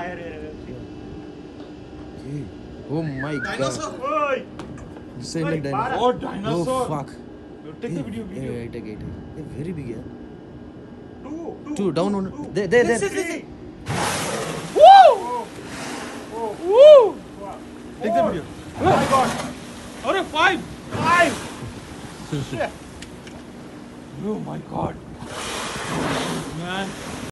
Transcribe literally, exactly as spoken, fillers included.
here, here, here. Okay. Oh my Dinosaur. god. Oi! This is like Oi, dinosaur. Oh, Oh fuck. Take the video, Yeah, video. yeah, I take it. They're very big, yeah. Two, two, Two, down two, on. two. There, there, This there. is it. Woo! Oh, oh, Woo! wow. Take the Four. video. Oh my god. Or five. Five. Shit. Oh my god. Man.